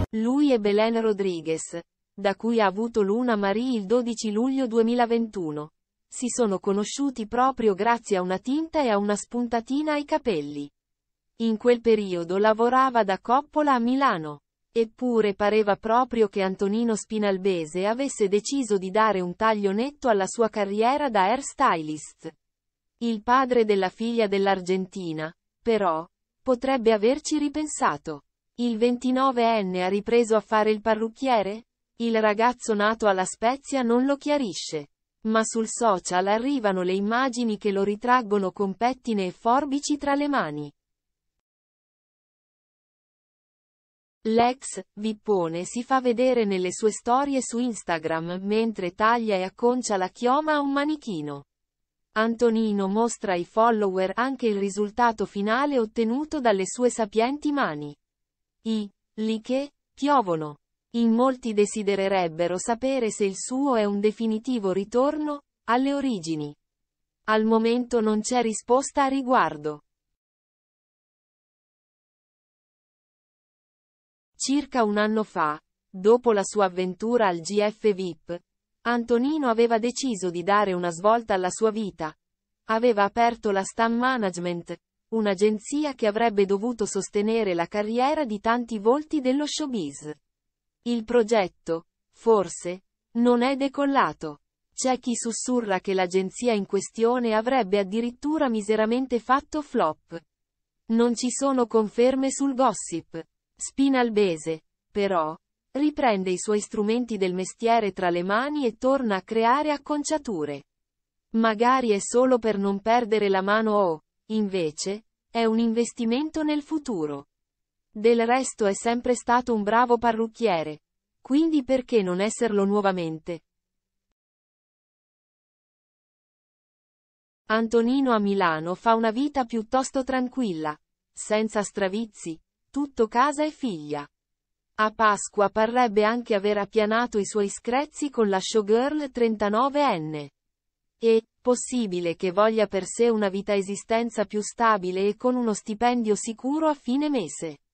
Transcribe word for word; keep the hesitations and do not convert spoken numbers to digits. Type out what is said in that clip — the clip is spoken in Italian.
Lui e Belén Rodriguez, da cui ha avuto Luna Marie il dodici luglio duemilaventuno. Si sono conosciuti proprio grazie a una tinta e a una spuntatina ai capelli. In quel periodo lavorava da Coppola a Milano. Eppure pareva proprio che Antonino Spinalbese avesse deciso di dare un taglio netto alla sua carriera da hairstylist. Il padre della figlia dell'Argentina, però, potrebbe averci ripensato. Il ventinovenne ha ripreso a fare il parrucchiere? Il ragazzo nato alla Spezia non lo chiarisce. Ma sul social arrivano le immagini che lo ritraggono con pettine e forbici tra le mani. L'ex vippone si fa vedere nelle sue storie su Instagram mentre taglia e acconcia la chioma a un manichino. Antonino mostra ai follower anche il risultato finale ottenuto dalle sue sapienti mani. I like piovono. In molti desidererebbero sapere se il suo è un definitivo ritorno alle origini. Al momento non c'è risposta a riguardo. Circa un anno fa, dopo la sua avventura al G F V I P, Antonino aveva deciso di dare una svolta alla sua vita. Aveva aperto la Stam Management, un'agenzia che avrebbe dovuto sostenere la carriera di tanti volti dello showbiz. Il progetto, forse, non è decollato. C'è chi sussurra che l'agenzia in questione avrebbe addirittura miseramente fatto flop. Non ci sono conferme sul gossip. Spinalbese, però, riprende i suoi strumenti del mestiere tra le mani e torna a creare acconciature. Magari è solo per non perdere la mano o, invece, è un investimento nel futuro. Del resto è sempre stato un bravo parrucchiere. Quindi perché non esserlo nuovamente? Antonino a Milano fa una vita piuttosto tranquilla. Senza stravizi. Tutto casa e figlia. A Pasqua parrebbe anche aver appianato i suoi screzi con la showgirl trentanovenne. E, possibile che voglia per sé una vita esistenza più stabile e con uno stipendio sicuro a fine mese.